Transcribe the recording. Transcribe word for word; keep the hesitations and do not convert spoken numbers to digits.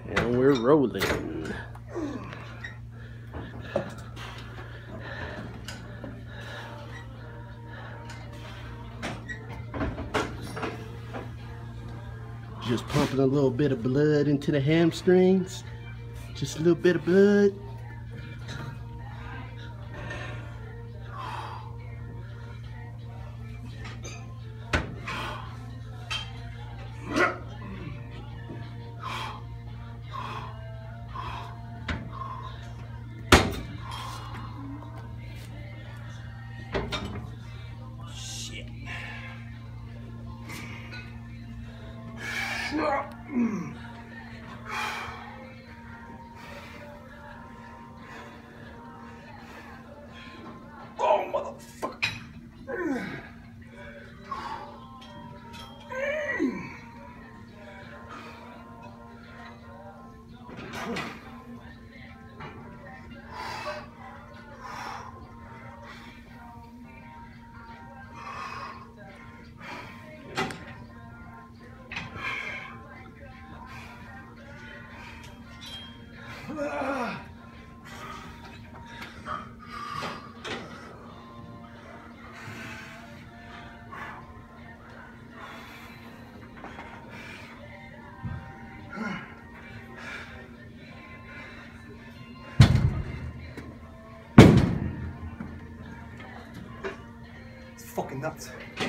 And we're rolling. Just pumping a little bit of blood into the hamstrings. Just a little bit of blood. Shit. Oh, motherfucker. It's fucking nuts.